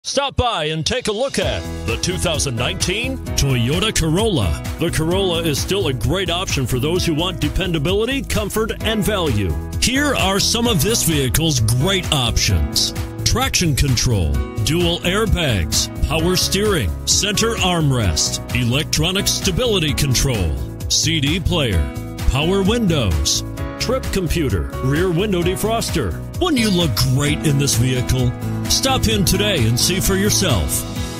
Stop by and take a look at the 2019 Toyota Corolla. The Corolla is still a great option for those who want dependability, comfort, and value. Here are some of this vehicle's great options: traction control, dual airbags, power steering, center armrest, electronic stability control, CD player, power windows, trip computer, rear window defroster. Wouldn't you look great in this vehicle? Stop in today and see for yourself.